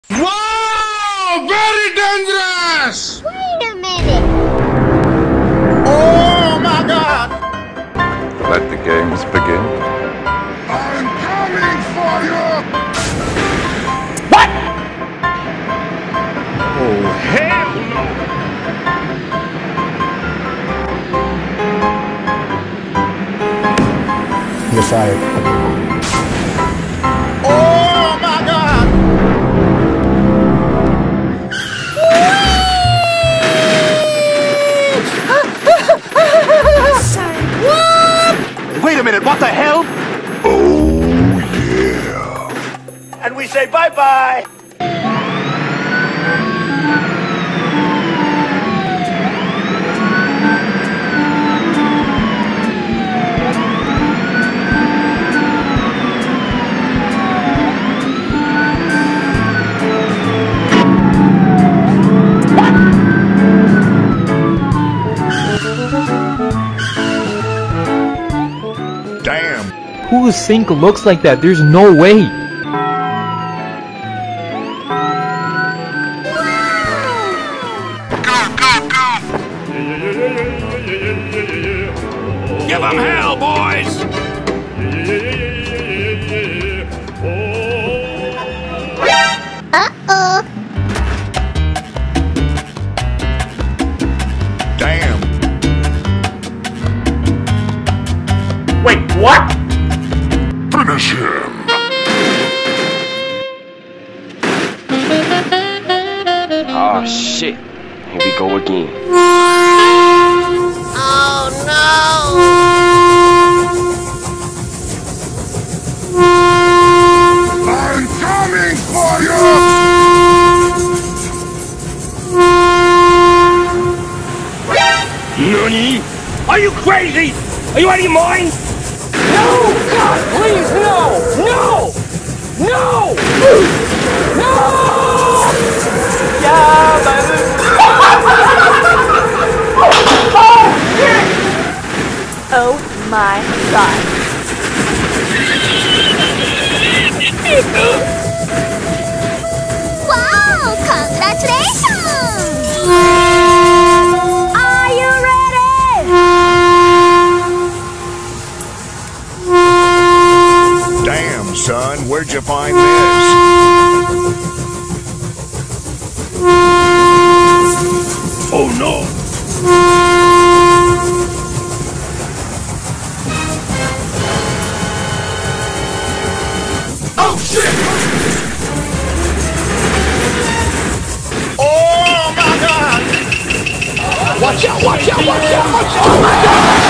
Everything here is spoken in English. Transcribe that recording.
Wow! Very dangerous! Wait a minute! Oh my God! Let the games begin. I'm coming for you! What? Oh, hell no! You're fired. Oh my God! Wait a minute, what the hell? Oh, yeah. And we say bye-bye! Damn. Whose sink looks like that? There's no way. Go, go, go! Give them hell, boys! Uh-oh! Damn. Wait, what? Finish him. Oh shit. Here we go again. Oh no! I'm coming for you! Nani? Are you crazy? Are you out of your mind? No! God, please, no! No! No! No! Yeah, baby! Oh my god. Wow! Congratulations! Are you ready? Damn, son. Where'd you find this? Oh no! Oh shit! Oh my God! Watch out! Watch out! Watch out! Watch out!